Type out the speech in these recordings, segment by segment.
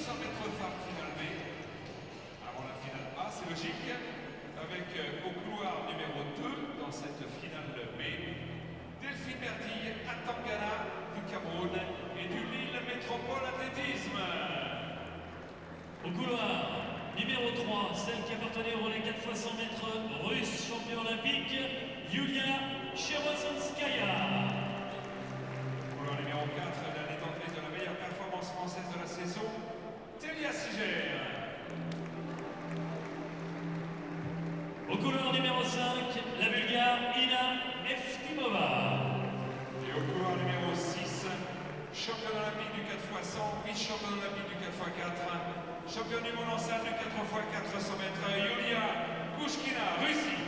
200 mètres phare finale B. Avant la finale A, c'est logique, avec au couloir numéro 2 dans cette finale B, Delphine Bertille, Atangana du Cameroun et du Lille Métropole Athlétisme. Au couloir numéro 3, celle qui appartenait au relais 4 x 100 mètres russe, champion olympique, Yulia Chervosonskaya. Couloir numéro 4, la détentrice de la meilleure performance française de la saison, Télia Siger. Au couloir numéro 5, la Bulgare Ina Eftimova. Et au couloir numéro 6, championne olympique du 4x100, vice-championne olympique du 4x4, championne du monde en salle du 4x4 100 mètres, Yulia Pushkina, Russie.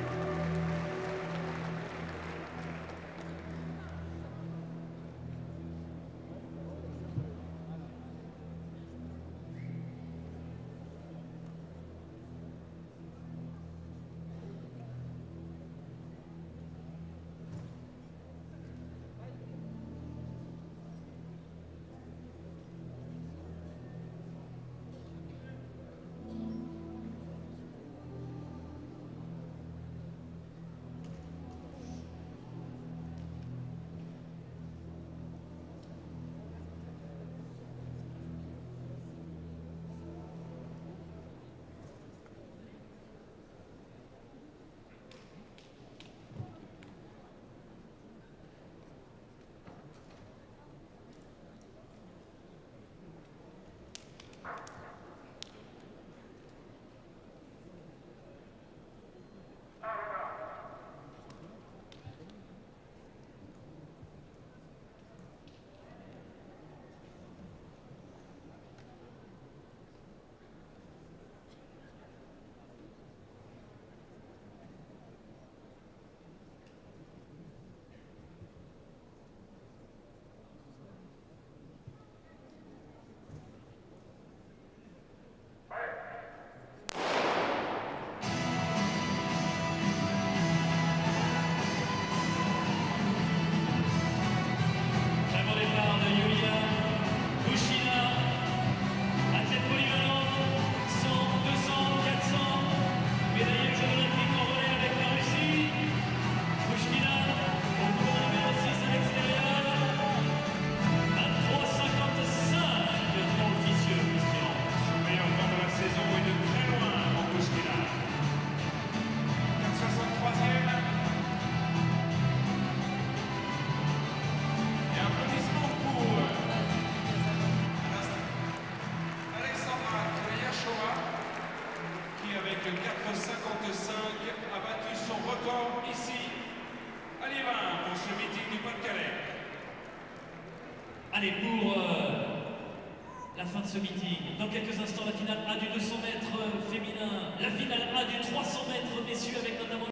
Avec le 4,55 a battu son record ici à Liévin pour ce meeting du Pas-de-Calais. Allez, pour la fin de ce meeting, dans quelques instants, la finale A du 200 mètres féminin, la finale A du 300 mètres messieurs avec notamment